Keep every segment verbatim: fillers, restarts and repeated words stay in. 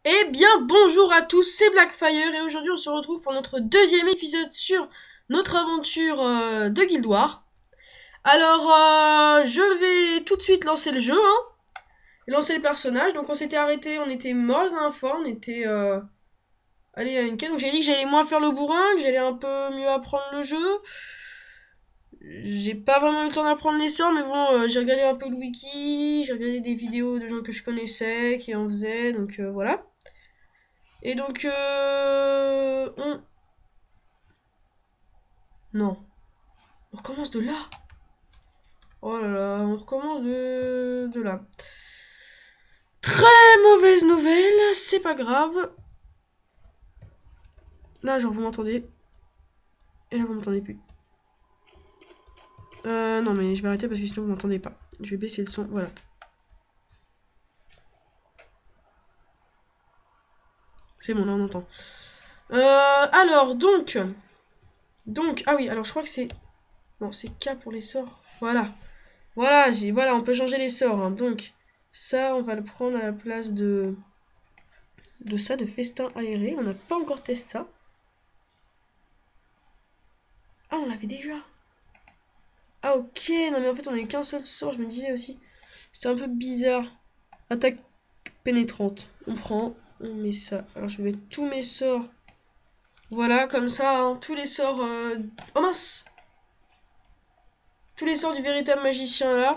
Eh bien, bonjour à tous, c'est Blackfire et aujourd'hui on se retrouve pour notre deuxième épisode sur notre aventure euh, de Guild Wars. Alors, euh, je vais tout de suite lancer le jeu, hein, et lancer le personnage. Donc on s'était arrêté, on était mort la dernière fois, on était euh, allé à une quête. Donc j'avais dit que j'allais moins faire le bourrin, que j'allais un peu mieux apprendre le jeu. J'ai pas vraiment eu le temps d'apprendre les sorts, mais bon, euh, j'ai regardé un peu le wiki, j'ai regardé des vidéos de gens que je connaissais qui en faisaient, donc euh, voilà. Et donc, euh, on... Non. On recommence de là. Oh là là, on recommence de, de là. Très mauvaise nouvelle, c'est pas grave. Là, genre, vous m'entendez. Et là, vous m'entendez plus. Euh, non, mais je vais arrêter parce que sinon, vous m'entendez pas. Je vais baisser le son, voilà. C'est bon, là, on entend. Euh, alors, donc... Donc, ah oui, alors je crois que c'est... Non, c'est K pour les sorts. Voilà. Voilà, j'ai, voilà, on peut changer les sorts, hein. Donc, ça, on va le prendre à la place de... De ça, de festin aéré. On n'a pas encore testé ça. Ah, on l'avait déjà. Ah, ok. Non, mais en fait, on avait qu'un seul sort. Je me disais aussi. C'était un peu bizarre. Attaque pénétrante. On prend. On met ça. Alors, je vais mettre tous mes sorts. Voilà, comme ça. Hein, tous les sorts. Euh... Oh mince! Tous les sorts du véritable magicien là.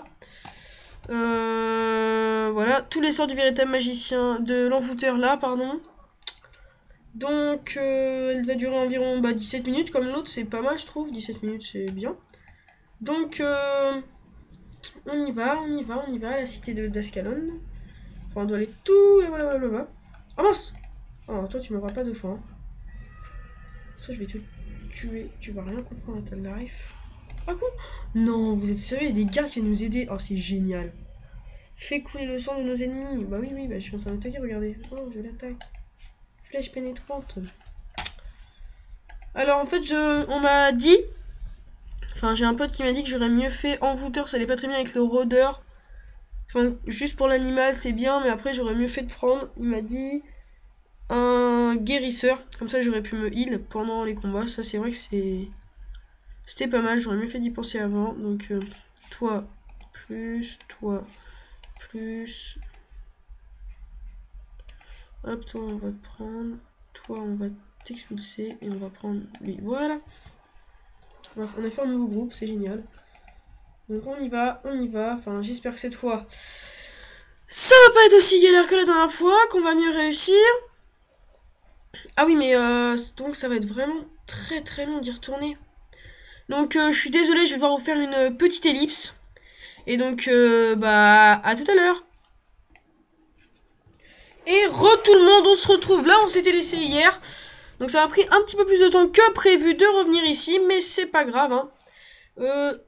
Euh, voilà. Tous les sorts du véritable magicien. De l'envoûteur là, pardon. Donc, euh, elle va durer environ bah, dix-sept minutes. Comme l'autre, c'est pas mal, je trouve. dix-sept minutes, c'est bien. Donc, euh, on y va, on y va, on y va à la cité de d'Ascalon. Enfin, on doit aller tout là-bas, là-bas. Oh mince! Oh, toi, tu m'auras pas deux fois. Hein. Ça, je vais te tuer. Tu vas rien comprendre à ta life. Ah, quoi? Non, vous êtes sérieux? Il y a des gardes qui viennent nous aider. Oh, c'est génial. Fais couler le sang de nos ennemis. Bah oui, oui, bah, je suis en train d'attaquer, regardez. Oh, je l'attaque. Flèche pénétrante. Alors, en fait, je, on m'a dit. Enfin, j'ai un pote qui m'a dit que j'aurais mieux fait envoûteur, ça allait pas très bien avec le rôdeur. Enfin, juste pour l'animal, c'est bien, mais après, j'aurais mieux fait de prendre. Il m'a dit un guérisseur. Comme ça, j'aurais pu me heal pendant les combats. Ça, c'est vrai que c'est. C'était pas mal, j'aurais mieux fait d'y penser avant. Donc, euh, toi, plus, toi, plus. Hop, toi, on va te prendre. Toi, on va t'expulser. Et on va prendre lui. Voilà. On a, on a fait un nouveau groupe, c'est génial. Donc, on y va, on y va. Enfin, j'espère que cette fois, ça va pas être aussi galère que la dernière fois, qu'on va mieux réussir. Ah oui, mais euh, donc ça va être vraiment très très long d'y retourner. Donc euh, je suis désolée, je vais devoir vous faire une petite ellipse. Et donc, euh, bah, à tout à l'heure. Et re tout le monde, on se retrouve là, on s'était laissé hier. Donc ça m'a pris un petit peu plus de temps que prévu de revenir ici, mais c'est pas grave. Hein. Euh,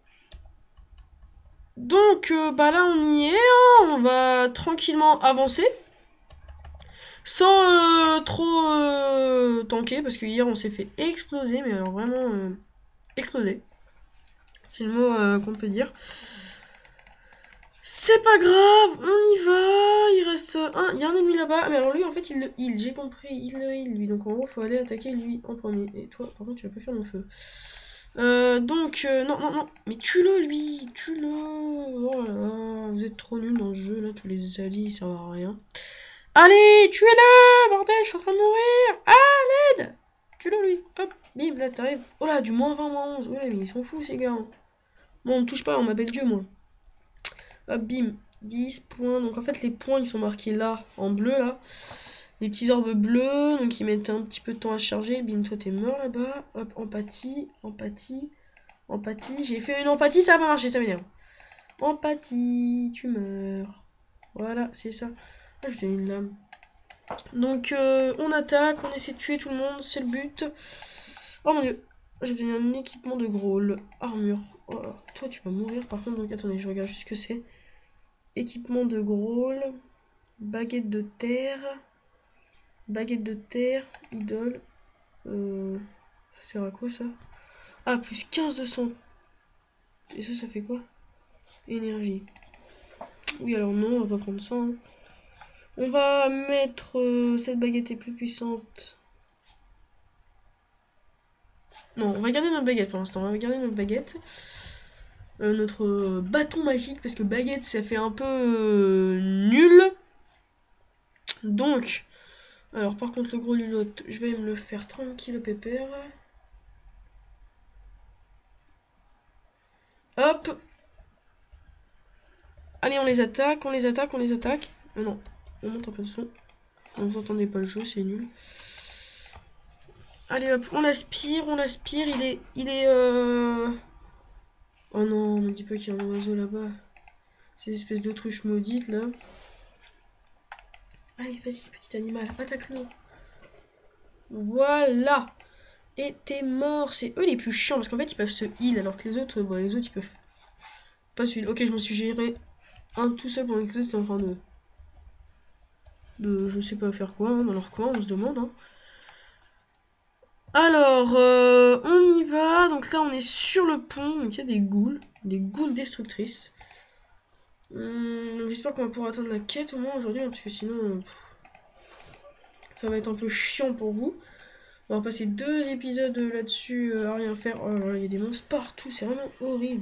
donc, euh, bah là on y est, hein, on va tranquillement avancer. Sans euh, trop euh, tanker, parce que hier on s'est fait exploser, mais alors vraiment euh, exploser. C'est le mot euh, qu'on peut dire. C'est pas grave, on y va. Il reste un. Il y a un ennemi là-bas. Mais alors lui, en fait, il le heal. J'ai compris. Il le heal, lui. Donc en gros, faut aller attaquer lui en premier. Et toi, par contre, tu vas pas faire mon feu. Euh, donc, euh, non, non, non. Mais tue-le, lui. Tue-le. Oh là là. Vous êtes trop nuls dans le jeu, là. Tous les alliés, ils servent à rien. Allez, tuez-le. Bordel, je suis en train de mourir. Ah, l'aide. Tue-le, lui. Hop. Bim, là, t'arrives. Oh là, du moins vingt, moins onze. Ouais, mais ils sont fous, ces gars. Bon, on me touche pas, on m'appelle Dieu, moi. Hop, bim, dix points. Donc en fait, les points, ils sont marqués là, en bleu, là. Des petits orbes bleus, donc ils mettent un petit peu de temps à charger. Bim, toi, t'es mort là-bas. Hop, empathie, empathie, empathie. J'ai fait une empathie, ça a pas marché, ça m'énerve. Empathie, tu meurs. Voilà, c'est ça. Ah, je donne une lame. Donc, euh, on attaque, on essaie de tuer tout le monde, c'est le but. Oh mon dieu, j'ai donné un équipement de Grawl. Armure. Oh, toi, tu vas mourir par contre, donc attendez, je regarde juste ce que c'est. Équipement de Grawl, baguette de terre, baguette de terre, idole. Euh, ça sert à quoi ça? Ah, plus quinze de sang. Et ça, ça fait quoi? Énergie. Oui, alors non, on va pas prendre ça. Hein. On va mettre... euh, cette baguette est plus puissante. Non, on va garder notre baguette pour l'instant. On va garder notre baguette. Euh, notre euh, bâton magique, parce que baguette, ça fait un peu euh, nul. Donc... Alors, par contre, le gros lulotte, je vais me le faire tranquille, pépère. Hop. Allez, on les attaque, on les attaque, on les attaque. Euh, non, on monte un peu le son. Vous entendez pas le jeu, c'est nul. Allez hop, on l'aspire, on l'aspire, il est... Il est euh... Oh non, me dis pas qu'il y a un oiseau là-bas. Ces espèces d'autruches maudites là. Allez, vas-y, petit animal, attaque-le. Voilà. Et t'es mort, c'est eux les plus chiants, parce qu'en fait ils peuvent se heal, alors que les autres, bon, les autres ils peuvent pas se heal. Ok, je m'en suis géré un tout seul pendant que les autres étaient en train de... de je sais pas faire quoi, hein, dans leur coin, on se demande, hein. Alors, euh, on y va. Donc là, on est sur le pont. Donc il y a des ghouls. Des ghouls destructrices. Hum, J'espère qu'on va pouvoir atteindre la quête au moins aujourd'hui. Hein, parce que sinon, euh, ça va être un peu chiant pour vous. On va passer deux épisodes là-dessus euh, à rien faire. Oh là là, il y a des monstres partout. C'est vraiment horrible.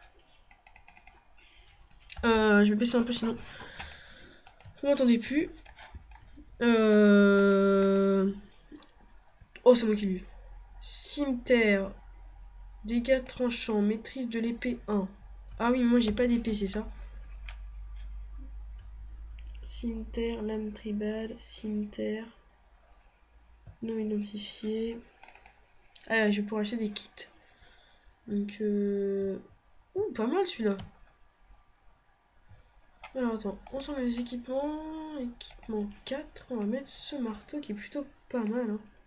Euh, je vais baisser un peu sinon. Vous m'entendez plus. Euh... Oh, c'est moi qui l'ai eu. Cimetière. Dégâts tranchants. Maîtrise de l'épée un. Ah oui, moi j'ai pas d'épée, c'est ça. Cimetière, lame tribale, cimetière. Non identifié. Ah, je vais pouvoir acheter des kits. Donc, euh... Ouh, pas mal celui-là. Alors, attends. Ensemble les équipements. Équipement quatre. On va mettre ce marteau qui est plutôt pas mal. Hein.